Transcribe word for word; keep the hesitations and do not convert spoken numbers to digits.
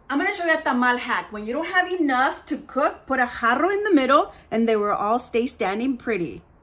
I'm gonna show you a tamal hack. When you don't have enough to cook, put a jarro in the middle and they will all stay standing pretty.